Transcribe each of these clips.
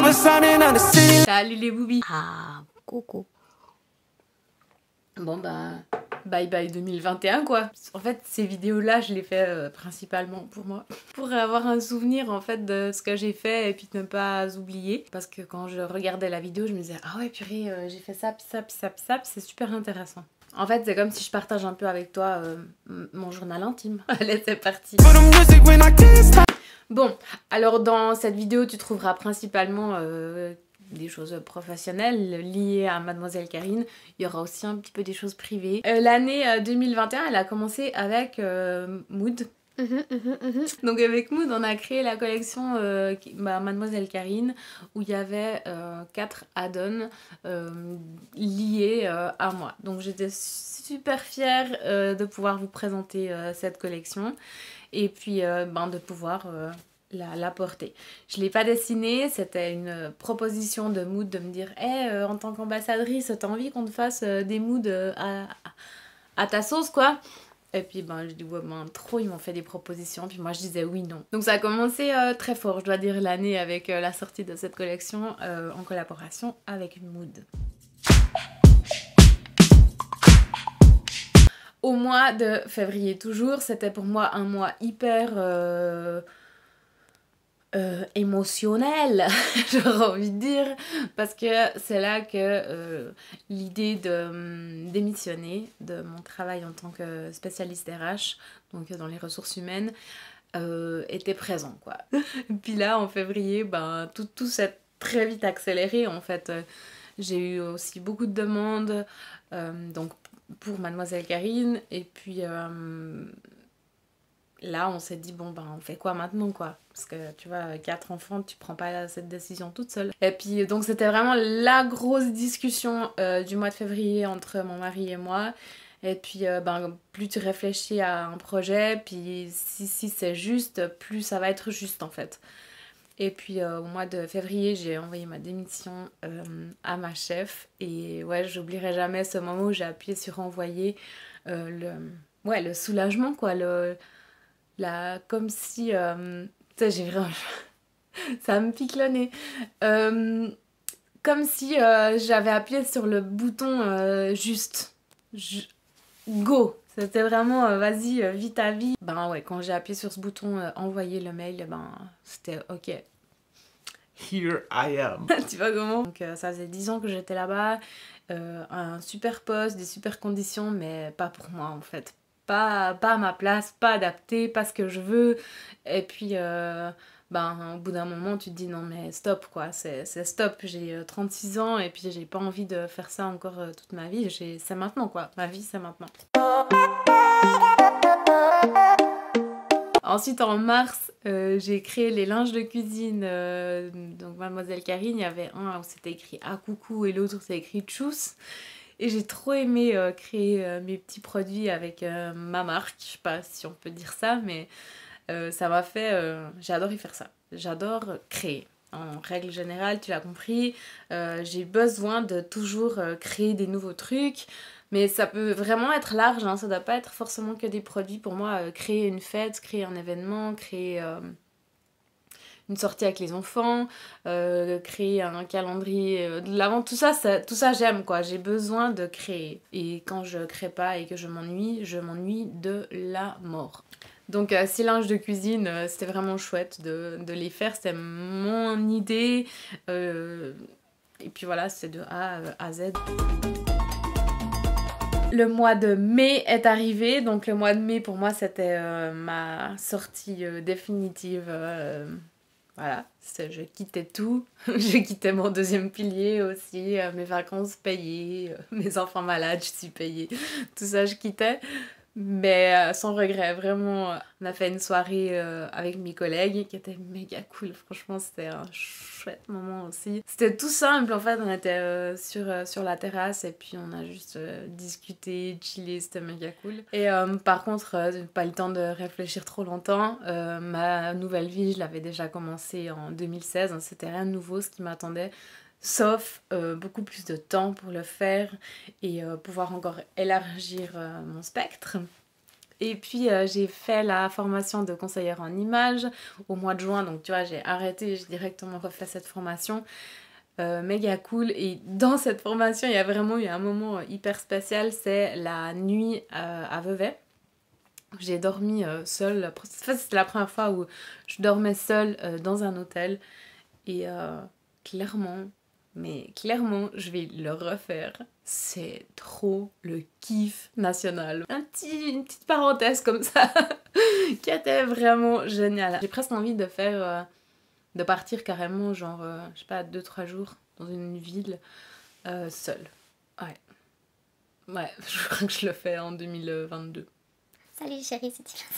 Salut les boobies. Ah, coucou. Bon bah, bye bye 2021 quoi. En fait ces vidéos là je les fais principalement pour moi. Pour avoir un souvenir en fait de ce que j'ai fait et puis ne pas oublier. Parce que quand je regardais la vidéo je me disais ah ouais purée j'ai fait ça, puis ça, puis ça, puis ça, puis c'est super intéressant. En fait c'est comme si je partage un peu avec toi mon journal intime. Allez c'est parti. Bon, alors dans cette vidéo tu trouveras principalement des choses professionnelles liées à Mademoiselle Karine. Il y aura aussi un petit peu des choses privées. L'année 2021 elle a commencé avec Mood. Donc avec Mood on a créé la collection Mademoiselle Karine où il y avait 4 add-ons liés à moi. Donc j'étais super fière de pouvoir vous présenter cette collection et puis de pouvoir la porter. Je ne l'ai pas dessinée, c'était une proposition de Mood de me dire hey, en tant qu'ambassadrice t'as envie qu'on te fasse des moods à ta sauce quoi. Et puis je dis ouais trop ils m'ont fait des propositions puis moi je disais oui non. Donc ça a commencé très fort je dois dire l'année avec la sortie de cette collection en collaboration avec Mood. Au mois de février toujours, c'était pour moi un mois hyper émotionnel, j'aurais envie de dire, parce que c'est là que l'idée de démissionner de mon travail en tant que spécialiste RH, donc dans les ressources humaines, était présent quoi. Puis là en février, tout s'est très vite accéléré en fait. J'ai eu aussi beaucoup de demandes, donc pour Mademoiselle Karine, et puis là on s'est dit bon on fait quoi maintenant quoi, parce que tu vois 4 enfants tu prends pas cette décision toute seule. Et puis donc c'était vraiment la grosse discussion du mois de février entre mon mari et moi. Et puis plus tu réfléchis à un projet, puis si c'est juste, plus ça va être juste en fait. Et puis au mois de février, j'ai envoyé ma démission à ma chef. Et ouais, j'oublierai jamais ce moment où j'ai appuyé sur envoyer le soulagement quoi. Comme si... tu sais, j'ai vraiment... ça me pique le nez. Comme si j'avais appuyé sur le bouton juste. Go! C'était vraiment vas-y, vis ta vie. Ouais, quand j'ai appuyé sur ce bouton envoyer le mail, c'était ok. Here I am. Tu vois comment? Donc ça faisait 10 ans que j'étais là-bas, un super poste, des super conditions, mais pas pour moi en fait. Pas à ma place, pas adapté, pas ce que je veux. Et puis au bout d'un moment tu te dis non mais stop quoi, c'est stop, j'ai 36 ans et puis j'ai pas envie de faire ça encore toute ma vie, c'est maintenant quoi, ma vie c'est maintenant. Ensuite en mars, j'ai créé les linges de cuisine, donc Mademoiselle Karine, il y avait un où c'était écrit à coucou et l'autre où c'était écrit tchuss. Et j'ai trop aimé créer mes petits produits avec ma marque, je sais pas si on peut dire ça, mais ça m'a fait... j'ai adoré faire ça, j'adore créer. En règle générale, tu l'as compris, j'ai besoin de toujours créer des nouveaux trucs. Mais ça peut vraiment être large, hein, ça doit pas être forcément que des produits. Pour moi, créer une fête, créer un événement, créer une sortie avec les enfants, créer un calendrier de l'avant, tout ça j'aime quoi, j'ai besoin de créer. Et quand je crée pas et que je m'ennuie de la mort. Donc ces linges de cuisine, c'était vraiment chouette de les faire, c'était mon idée. Et puis voilà, c'est de A à Z. Le mois de mai est arrivé, donc le mois de mai pour moi c'était ma sortie définitive. Voilà, je quittais tout, je quittais mon deuxième pilier aussi, mes vacances payées, mes enfants malades je suis payée, tout ça je quittais. Mais sans regret, vraiment, on a fait une soirée avec mes collègues qui était méga cool, franchement c'était un chouette moment aussi. C'était tout simple en fait, on était sur la terrasse et puis on a juste discuté, chillé, c'était méga cool. Et par contre, pas le temps de réfléchir trop longtemps, ma nouvelle vie je l'avais déjà commencé en 2016, hein, c'était rien de nouveau ce qui m'attendait. Sauf beaucoup plus de temps pour le faire et pouvoir encore élargir mon spectre. Et puis j'ai fait la formation de conseillère en images au mois de juin, donc tu vois j'ai arrêté, j'ai directement refait cette formation. Méga cool, et dans cette formation il y a vraiment eu un moment hyper spécial, c'est la nuit à Vevey. J'ai dormi seule, c'était la première fois où je dormais seule dans un hôtel, et clairement, mais clairement je vais le refaire. C'est trop le kiff national. Une petite parenthèse comme ça qui était vraiment géniale. J'ai presque envie de faire, de partir carrément genre, je sais pas, 2-3 jours dans une ville seule. Ouais. Ouais, je crois que je le fais en 2022. Salut chérie, c'est Tina.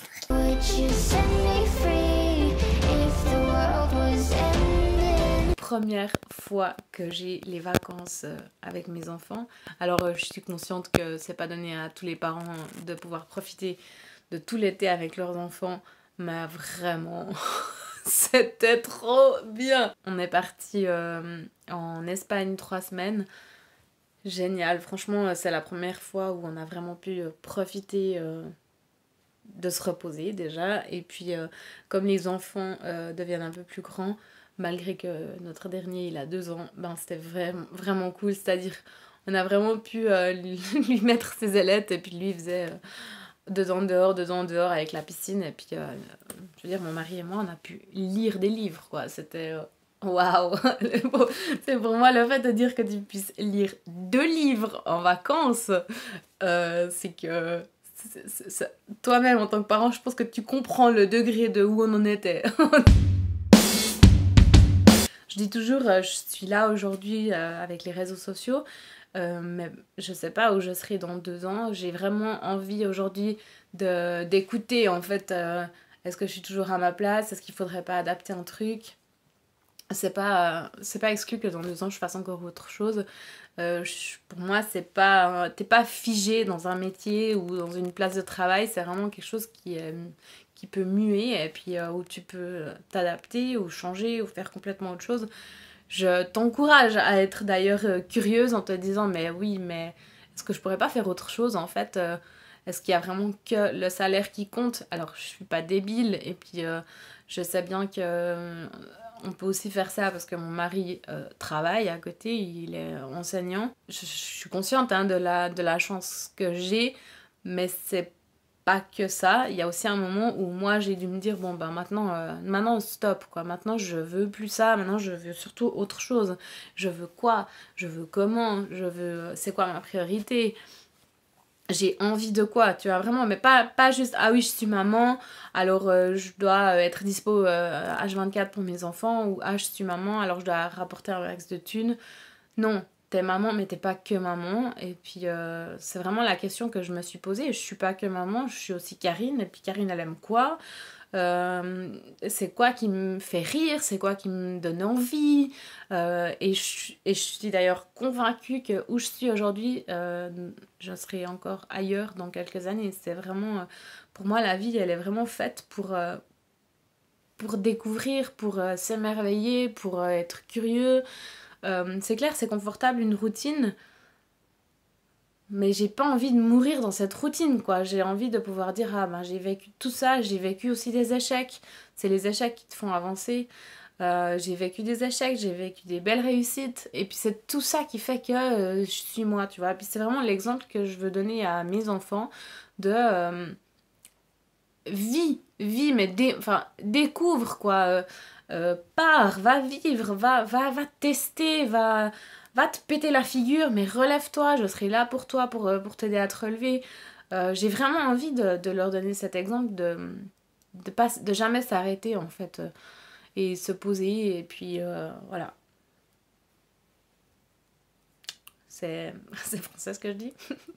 Première fois que j'ai les vacances avec mes enfants. Alors je suis consciente que c'est pas donné à tous les parents de pouvoir profiter de tout l'été avec leurs enfants, mais vraiment c'était trop bien. On est parti en Espagne 3 semaines. Génial, franchement c'est la première fois où on a vraiment pu profiter de se reposer déjà, et puis comme les enfants deviennent un peu plus grands, malgré que notre dernier il a 2 ans, ben c'était vraiment cool, c'est-à-dire on a vraiment pu lui mettre ses ailettes, et puis lui il faisait 2 ans dehors avec la piscine, et puis je veux dire mon mari et moi on a pu lire des livres quoi, c'était waouh. C'est pour moi le fait de dire que tu puisses lire 2 livres en vacances, c'est que toi-même en tant que parent, je pense que tu comprends le degré de où on en était. Je dis toujours, je suis là aujourd'hui avec les réseaux sociaux, mais je sais pas où je serai dans 2 ans. J'ai vraiment envie aujourd'hui d'écouter en fait, est-ce que je suis toujours à ma place, est-ce qu'il faudrait pas adapter un truc. C'est pas exclu que dans 2 ans je fasse encore autre chose. Pour moi t'es pas figé dans un métier ou dans une place de travail, c'est vraiment quelque chose qui peut muer, et puis où tu peux t'adapter ou changer ou faire complètement autre chose. Je t'encourage à être d'ailleurs curieuse en te disant mais oui, mais est-ce que je pourrais pas faire autre chose en fait, est-ce qu'il y a vraiment que le salaire qui compte? Alors je suis pas débile, et puis je sais bien que on peut aussi faire ça parce que mon mari travaille à côté, il est enseignant. Je suis consciente hein, de la chance que j'ai, mais c'est pas que ça. Il y a aussi un moment où moi j'ai dû me dire bon ben maintenant stop quoi, maintenant je veux plus ça, maintenant je veux surtout autre chose. Je veux quoi? Je veux comment? Je veux... C'est quoi ma priorité? J'ai envie de quoi, tu vois, vraiment, mais pas juste ah oui je suis maman alors je dois être dispo H24 pour mes enfants, ou ah je suis maman alors je dois rapporter un max de thunes. Non, t'es maman mais t'es pas que maman, et puis c'est vraiment la question que je me suis posée. Je suis pas que maman, je suis aussi Karine, et puis Karine elle aime quoi? C'est quoi qui me fait rire, c'est quoi qui me donne envie, et je suis d'ailleurs convaincue que où je suis aujourd'hui, je serai encore ailleurs dans quelques années. C'est vraiment, pour moi la vie elle est vraiment faite pour découvrir, pour s'émerveiller, pour être curieux. C'est clair, c'est confortable une routine, mais j'ai pas envie de mourir dans cette routine quoi. J'ai envie de pouvoir dire ah ben j'ai vécu tout ça, j'ai vécu aussi des échecs, c'est les échecs qui te font avancer. J'ai vécu des échecs, j'ai vécu des belles réussites, et puis c'est tout ça qui fait que je suis moi, tu vois. Puis c'est vraiment l'exemple que je veux donner à mes enfants de vis, mais découvre quoi, pars, va vivre, va tester, va te péter la figure, mais relève-toi, je serai là pour toi, pour t'aider à te relever. J'ai vraiment envie de leur donner cet exemple de jamais s'arrêter en fait, et se poser, et puis voilà. C'est français ce que je dis.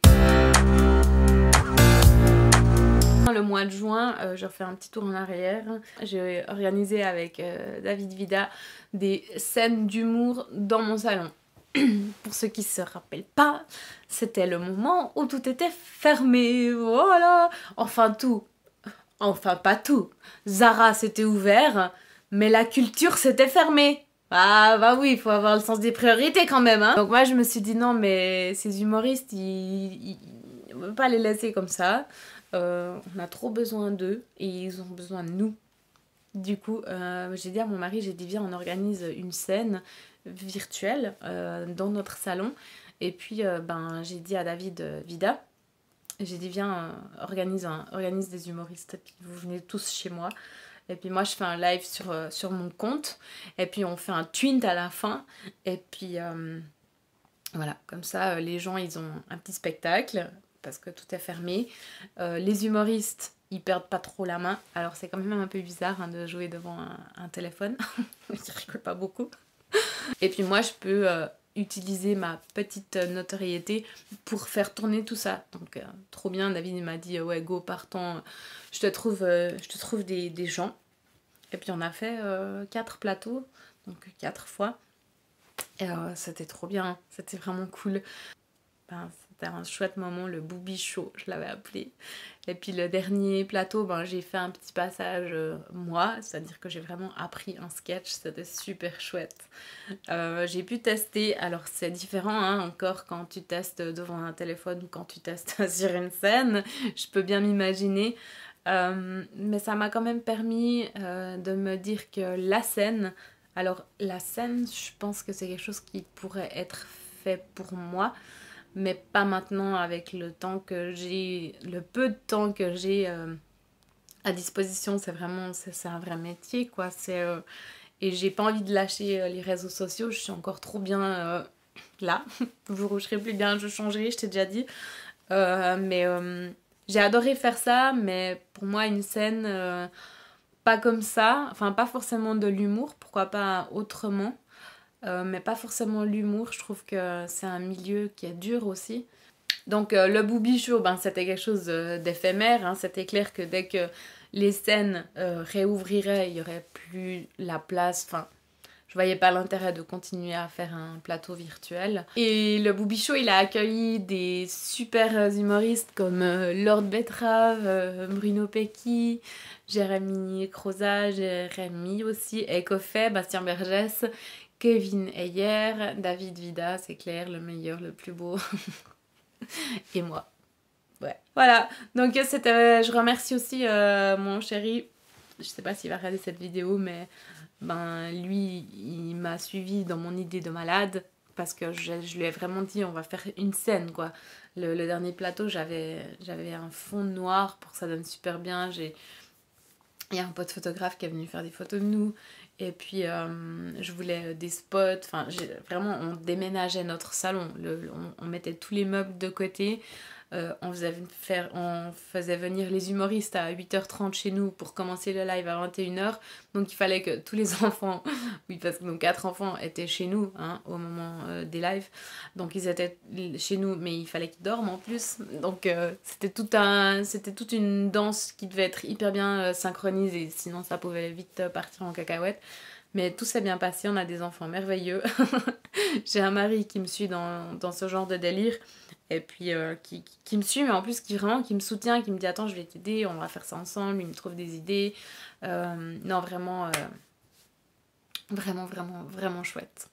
Le mois de juin, je refais un petit tour en arrière. J'ai organisé avec David Vida des scènes d'humour dans mon salon. Pour ceux qui se rappellent pas, c'était le moment où tout était fermé, voilà. Enfin tout, enfin pas tout. Zara s'était ouvert, mais la culture s'était fermée. Ah bah oui, il faut avoir le sens des priorités quand même hein. Donc moi je me suis dit non mais ces humoristes, on ne peut pas les laisser comme ça. On a trop besoin d'eux et ils ont besoin de nous. Du coup, j'ai dit à mon mari, j'ai dit viens, on organise une scène virtuelle dans notre salon. Et puis, j'ai dit à David Vida, j'ai dit viens, organise des humoristes, et puis vous venez tous chez moi. Et puis moi, je fais un live sur mon compte. Et puis, on fait un twint à la fin. Et puis, voilà, comme ça, les gens, ils ont un petit spectacle, parce que tout est fermé. Les humoristes, ils perdent pas trop la main. Alors, c'est quand même un peu bizarre hein, de jouer devant un téléphone. Ils rigolent pas beaucoup. Et puis moi, je peux utiliser ma petite notoriété pour faire tourner tout ça. Donc, trop bien. David m'a dit, ouais, go, partons. Je te trouve des gens. Et puis, on a fait 4 plateaux. Donc, 4 fois. Et c'était trop bien. C'était vraiment cool. C'était un chouette moment, le Booby Show, je l'avais appelé. Et puis le dernier plateau, j'ai fait un petit passage moi, c'est-à-dire que j'ai vraiment appris un sketch, c'était super chouette. J'ai pu tester, alors c'est différent hein, encore quand tu testes devant un téléphone ou quand tu testes sur une scène, je peux bien m'imaginer. Mais ça m'a quand même permis de me dire que la scène, alors la scène, je pense que c'est quelque chose qui pourrait être fait pour moi, mais pas maintenant avec le temps que j'ai, le peu de temps que j'ai à disposition. C'est vraiment, c'est un vrai métier quoi. Et j'ai pas envie de lâcher les réseaux sociaux, je suis encore trop bien là. Le jour où je serai plus bien, je changerai, je t'ai déjà dit. J'ai adoré faire ça, mais pour moi une scène pas comme ça, enfin pas forcément de l'humour, pourquoi pas autrement. Mais pas forcément l'humour, je trouve que c'est un milieu qui est dur aussi. Donc le Booby Show, c'était quelque chose d'éphémère, hein. C'était clair que dès que les scènes réouvriraient, il n'y aurait plus la place, enfin je voyais pas l'intérêt de continuer à faire un plateau virtuel. Et le Booby Show, il a accueilli des super humoristes comme Lord Betrave, Bruno Pecky, Jérémy Croza, Jérémy aussi, Ekofé, Bastien Bergès, Kevin Heyer, David Vida, c'est clair, le meilleur, le plus beau. Et moi. Ouais. Voilà, donc je remercie aussi mon chéri. Je sais pas s'il va regarder cette vidéo, mais lui, il m'a suivi dans mon idée de malade. Parce que je lui ai vraiment dit, on va faire une scène, quoi. Le dernier plateau, j'avais un fond noir pour que ça donne super bien. Il y a un pote photographe qui est venu faire des photos de nous. Et puis, je voulais des spots. Enfin, vraiment, on déménageait notre salon. On mettait tous les meubles de côté. On faisait venir les humoristes à 8h30 chez nous pour commencer le live à 21h. Donc, il fallait que tous les enfants, oui, parce que nos 4 enfants étaient chez nous hein, au moment des lives. Donc, ils étaient chez nous, mais il fallait qu'ils dorment en plus. Donc, c'était toute une danse qui devait être hyper bien synchronisée. Sinon, ça pouvait vite partir en cacahuète. Mais tout s'est bien passé, on a des enfants merveilleux. J'ai un mari qui me suit dans ce genre de délire. Et puis qui me suit, mais en plus qui me soutient, qui me dit attends, je vais t'aider, on va faire ça ensemble, il me trouve des idées. Non, vraiment, vraiment chouette.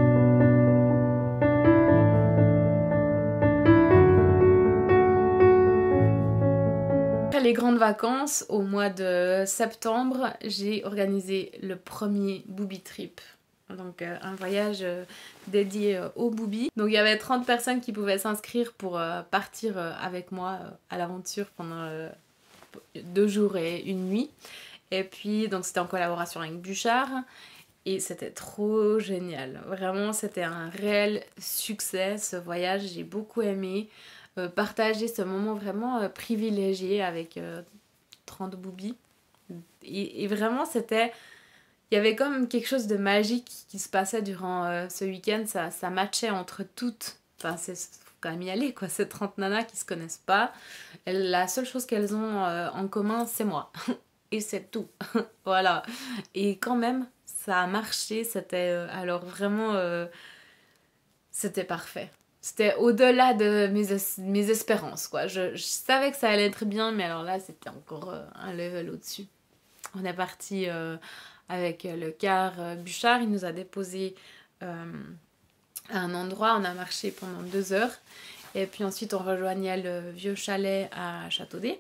Après les grandes vacances, au mois de septembre, j'ai organisé le premier Booby Trip. Donc un voyage dédié au Booby. Donc il y avait 30 personnes qui pouvaient s'inscrire pour partir avec moi à l'aventure pendant 2 jours et 1 nuit. Et puis donc c'était en collaboration avec Bouchard. Et c'était trop génial. Vraiment c'était un réel succès ce voyage, j'ai beaucoup aimé. Partager ce moment vraiment privilégié avec 30 boobies. Et vraiment c'était... Il y avait comme quelque chose de magique qui se passait durant ce week-end, ça matchait entre toutes. Enfin, faut quand même y aller, quoi. Ces 30 nanas qui se connaissent pas. La seule chose qu'elles ont en commun, c'est moi. Et c'est tout. Voilà. Et quand même, ça a marché. C'était alors vraiment... c'était parfait. C'était au-delà de mes espérances, quoi. Je savais que ça allait être bien, mais alors là, c'était encore un level au-dessus. On est parti... avec le car Bouchard, il nous a déposé à un endroit, on a marché pendant 2 heures et puis ensuite on rejoignait le vieux chalet à Châteaudet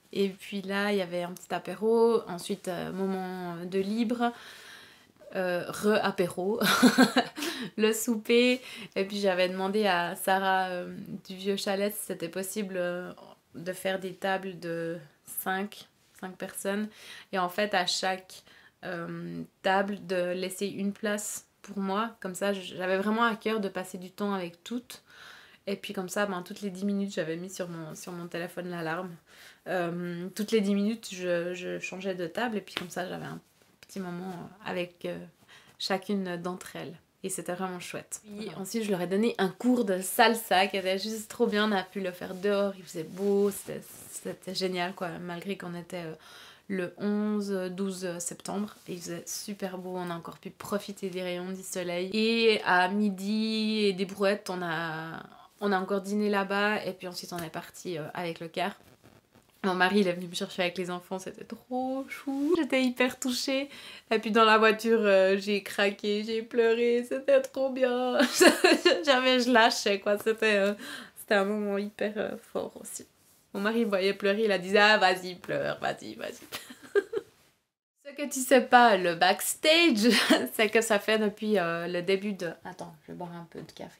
Et puis là, il y avait un petit apéro, ensuite moment de libre, re-apéro, le souper. Et puis j'avais demandé à Sarah du Vieux Chalet si c'était possible de faire des tables de 5 personnes. Et en fait, à chaque table, de laisser une place pour moi. Comme ça, j'avais vraiment à cœur de passer du temps avec toutes. Et puis comme ça, toutes les 10 minutes, j'avais mis sur mon téléphone l'alarme. Toutes les 10 minutes, je changeais de table. Et puis comme ça, j'avais un petit moment avec chacune d'entre elles. Et c'était vraiment chouette. Puis ensuite, je leur ai donné un cours de salsa qui était juste trop bien. On a pu le faire dehors, il faisait beau, c'était génial quoi. Malgré qu'on était le 11-12 septembre. Et il faisait super beau, on a encore pu profiter des rayons du soleil. Et à midi et des brouettes, on a encore dîné là-bas. Et puis ensuite, on est parti avec le car. Mon mari, il est venu me chercher avec les enfants, c'était trop chou. J'étais hyper touchée. Et puis dans la voiture, j'ai craqué, j'ai pleuré, c'était trop bien. Je lâchais, quoi. C'était un moment hyper fort aussi. Mon mari me voyait pleurer, il a dit « Ah, vas-y, pleure, vas-y. » Ce que tu sais pas, le backstage, c'est que ça fait depuis le début de... Attends, je vais boire un peu de café.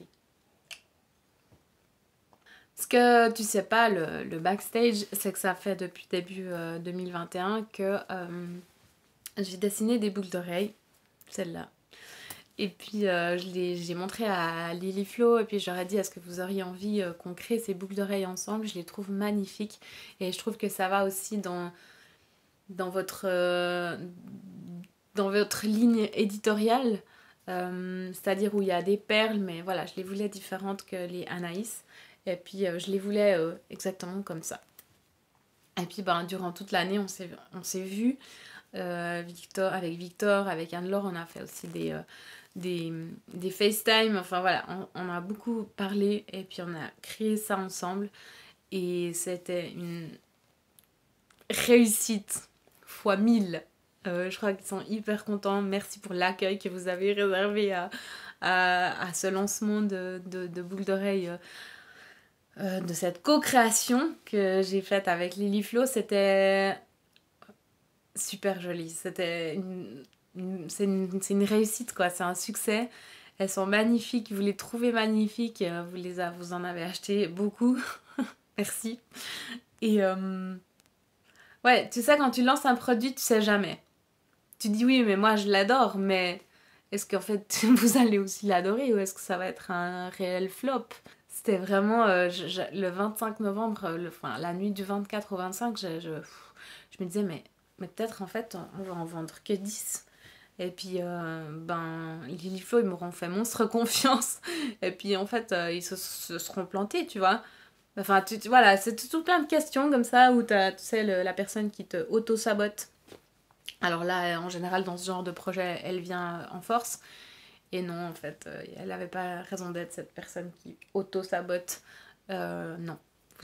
Ce que tu sais pas, le backstage, c'est que ça fait depuis début 2021 que j'ai dessiné des boucles d'oreilles, celle-là. Et puis j'ai montré à Lily Flo et puis j'aurais dit est-ce que vous auriez envie qu'on crée ces boucles d'oreilles ensemble. Je les trouve magnifiques et je trouve que ça va aussi dans votre ligne éditoriale. C'est-à-dire où il y a des perles, mais voilà, je les voulais différentes que les Anaïs. Et puis je les voulais exactement comme ça. Et puis durant toute l'année, on s'est vus. Avec Victor, avec Anne-Laure, on a fait aussi des FaceTime. Enfin voilà, on a beaucoup parlé et puis on a créé ça ensemble. Et c'était une réussite fois 1000. Je crois qu'ils sont hyper contents. Merci pour l'accueil que vous avez réservé à ce lancement de boucles d'oreilles. De cette co-création que j'ai faite avec Lily Flo, c'était super joli. C'est une réussite quoi, c'est un succès. Elles sont magnifiques, vous les trouvez magnifiques, vous en avez acheté beaucoup. Merci. Et ouais, tu sais, quand tu lances un produit, tu sais jamais. Tu dis oui, mais moi je l'adore, mais est-ce qu'en fait vous allez aussi l'adorer ou est-ce que ça va être un réel flop? C'était vraiment le 25 novembre, la nuit du 24 au 25, je me disais, mais peut-être en fait, on va en vendre que 10. Et puis, Lily Flo, ils m'auront fait monstre confiance. Et puis, en fait, ils se seront plantés, tu vois. Enfin, voilà, c'est tout plein de questions comme ça où t'as, tu sais, la personne qui te auto-sabote. Alors là, en général, dans ce genre de projet, elle vient en force. Et non, en fait, elle n'avait pas raison d'être cette personne qui auto-sabote. Non.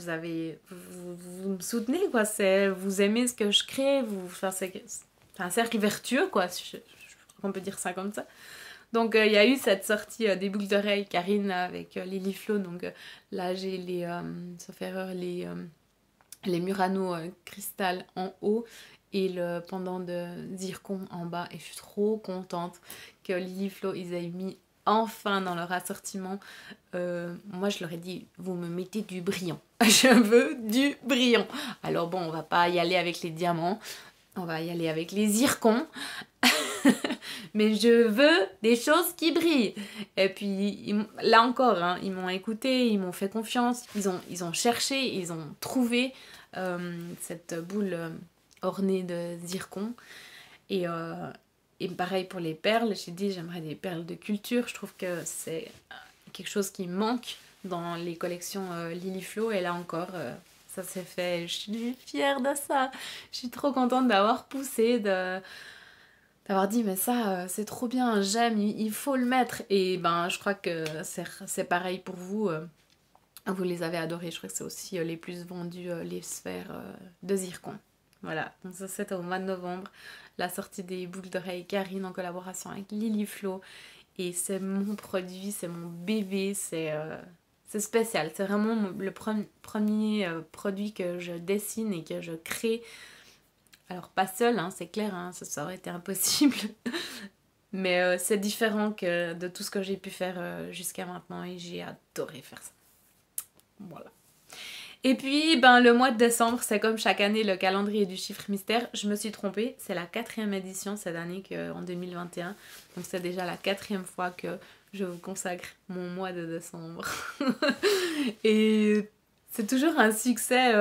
Vous me soutenez, quoi. Vous aimez ce que je crée. C'est un cercle vertueux, quoi. Je crois qu'on peut dire ça comme ça. Donc, il y a eu cette sortie des boucles d'oreilles, Karine, avec Lily Flo. Donc, là, j'ai sauf erreur, les Murano cristal en haut et le pendant de zircon en bas. Et je suis trop contente que Lily Flo, ils aient mis enfin dans leur assortiment. Moi, je leur ai dit, vous me mettez du brillant. Je veux du brillant. Alors bon, on va pas y aller avec les diamants. On va y aller avec les zircons. Mais je veux des choses qui brillent. Et puis, là encore, hein, ils m'ont écouté, ils m'ont fait confiance. Ils ont cherché, ils ont trouvé cette boule ornée de zircon. Et pareil pour les perles, j'ai dit j'aimerais des perles de culture. Je trouve que c'est quelque chose qui manque dans les collections Lily Flo. Et là encore, ça s'est fait. Je suis fière de ça. Je suis trop contente d'avoir poussé, d'avoir dit mais ça c'est trop bien, j'aime, il faut le mettre. Et je crois que c'est pareil pour vous. Vous les avez adorés. Je crois que c'est aussi les plus vendus, les sphères de zircon. Voilà, donc ça c'était au mois de novembre, la sortie des boucles d'oreilles Karine en collaboration avec Lily Flo. Et c'est mon produit, c'est mon bébé, c'est c'est spécial. C'est vraiment le premier produit que je dessine et que je crée. Alors pas seul, hein, c'est clair, hein, ça aurait été impossible. Mais c'est différent que de tout ce que j'ai pu faire jusqu'à maintenant et j'ai adoré faire ça. Voilà. Et puis, ben, le mois de décembre, c'est comme chaque année le calendrier du chiffre mystère. Je me suis trompée, c'est la 4e édition cette année en 2021. Donc c'est déjà la 4e fois que je vous consacre mon mois de décembre. Et c'est toujours un succès.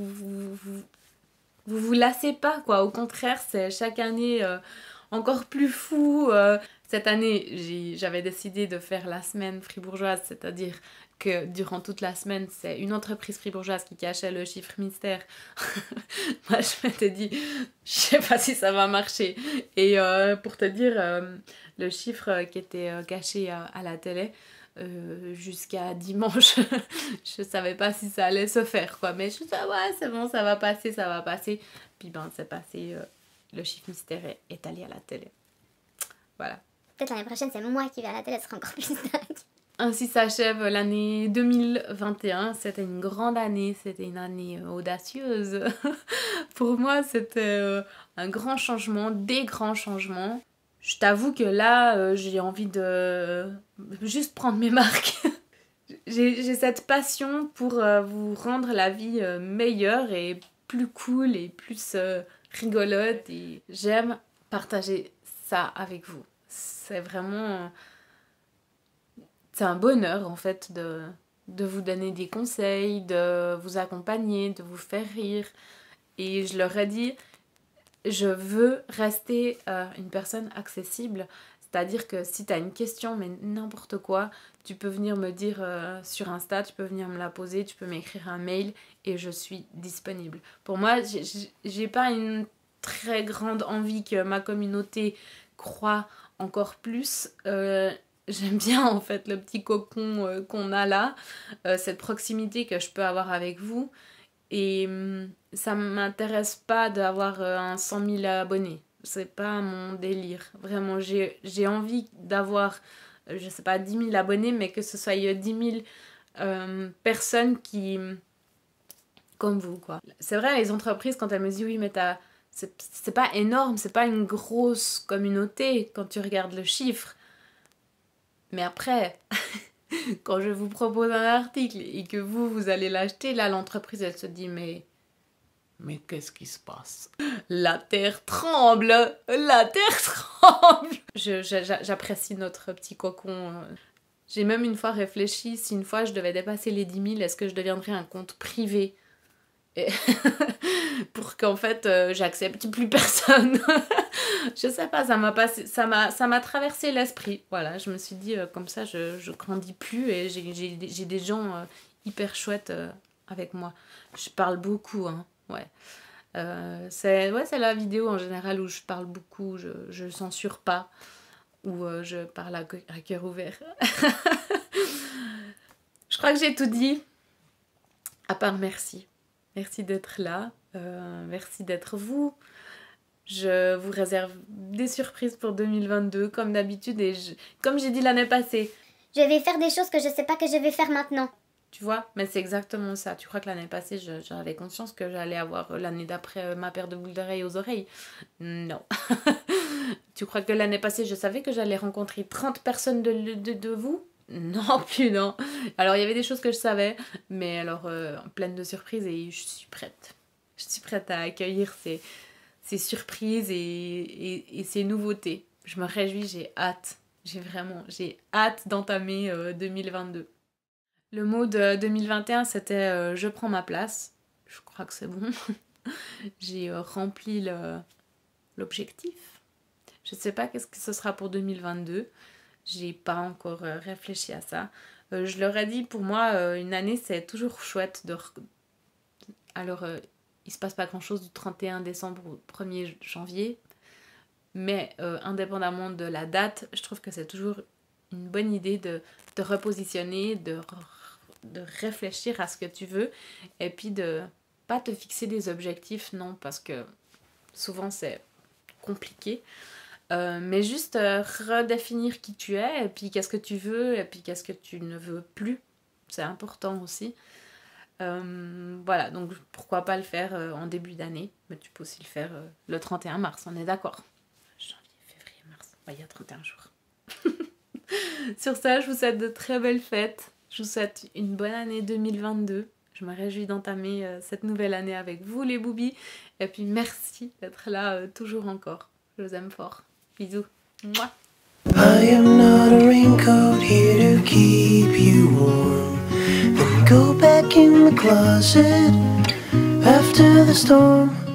Vous lassez pas, quoi. Au contraire, c'est chaque année encore plus fou. Cette année, j'avais décidé de faire la semaine fribourgeoise, c'est-à-dire que durant toute la semaine, c'est une entreprise fribourgeoise qui cachait le chiffre mystère. Moi, je m'étais dit, je sais pas si ça va marcher. Et pour te dire, le chiffre qui était caché à la télé, jusqu'à dimanche, je savais pas si ça allait se faire, quoi. Mais je me suis dit, ah ouais, c'est bon, ça va passer, ça va passer. Puis ben, c'est passé, le chiffre mystère est allé à la télé. Voilà. Peut-être l'année prochaine, c'est moi qui vais à la télé, ce sera encore plus dingue. Ainsi s'achève l'année 2021. C'était une grande année, c'était une année audacieuse. Pour moi, c'était un grand changement, des grands changements. Je t'avoue que là, j'ai envie de juste prendre mes marques. J'ai cette passion pour vous rendre la vie meilleure et plus cool et plus rigolote. Et j'aime partager ça avec vous. C'est vraiment... C'est un bonheur en fait de vous donner des conseils, de vous accompagner, de vous faire rire. Et je leur ai dit, je veux rester une personne accessible. C'est-à-dire que si tu as une question, mais n'importe quoi, tu peux venir me dire sur Insta, tu peux venir me la poser, tu peux m'écrire un mail et je suis disponible. Pour moi, j'ai pas une très grande envie que ma communauté croie encore plus. J'aime bien en fait le petit cocon qu'on a là, cette proximité que je peux avoir avec vous. Et ça m'intéresse pas d'avoir un 100 000 abonnés. C'est pas mon délire. Vraiment, j'ai envie d'avoir, je sais pas, 10 000 abonnés, mais que ce soit 10 000 personnes qui... comme vous, quoi. C'est vrai, les entreprises, quand elles me disent oui, mais c'est pas énorme, c'est pas une grosse communauté quand tu regardes le chiffre. Mais après, quand je vous propose un article et que vous allez l'acheter, là, l'entreprise, elle se dit, mais qu'est-ce qui se passe? La terre tremble! La terre tremble! J'apprécie notre petit cocon. J'ai même une fois réfléchi, si une fois je devais dépasser les 10 000, est-ce que je deviendrais un compte privé? Et pour qu'en fait, j'accepte plus personne. Je sais pas, ça m'a traversé l'esprit. Voilà, je me suis dit, comme ça, je grandis plus et j'ai des gens hyper chouettes avec moi. Je parle beaucoup, hein, ouais. C'est la vidéo en général où je parle beaucoup, je censure pas, où je parle à cœur ouvert. Je crois que j'ai tout dit, à part merci. Merci d'être là, merci d'être vous. Je vous réserve des surprises pour 2022, comme d'habitude, et comme j'ai dit l'année passée. Je vais faire des choses que je sais pas que je vais faire maintenant. Tu vois, mais c'est exactement ça. Tu crois que l'année passée, j'avais conscience que j'allais avoir l'année d'après ma paire de boucles d'oreilles aux oreilles? Non. Tu crois que l'année passée, je savais que j'allais rencontrer 30 personnes de vous? Non, plus non. Alors, il y avait des choses que je savais, mais alors, pleine de surprises, et je suis prête. Je suis prête à accueillir ces surprises et ces nouveautés. Je me réjouis, j'ai hâte. J'ai hâte d'entamer 2022. Le mot de 2021, c'était je prends ma place. Je crois que c'est bon. J'ai rempli l'objectif. Je ne sais pas qu'est-ce que ce sera pour 2022. J'ai pas encore réfléchi à ça. Je leur ai dit, pour moi, une année, c'est toujours chouette de... Alors, il se passe pas grand-chose du 31 décembre au 1er janvier. Mais indépendamment de la date, je trouve que c'est toujours une bonne idée de repositionner, de réfléchir à ce que tu veux. Et puis de pas te fixer des objectifs, non, parce que souvent c'est compliqué. Mais juste redéfinir qui tu es, et puis qu'est-ce que tu veux, et puis qu'est-ce que tu ne veux plus. c'est important aussi. Voilà, donc pourquoi pas le faire en début d'année, mais tu peux aussi le faire le 31 mars, on est d'accord. Janvier, février, mars, il y a 31 jours. Sur ça, je vous souhaite de très belles fêtes, je vous souhaite une bonne année 2022. Je me réjouis d'entamer cette nouvelle année avec vous les boubis. Et puis merci d'être là toujours encore. Je vous aime fort. Bisous. Mouah. I am not a raincoat here to keep you warm. Then go back in the closet after the storm.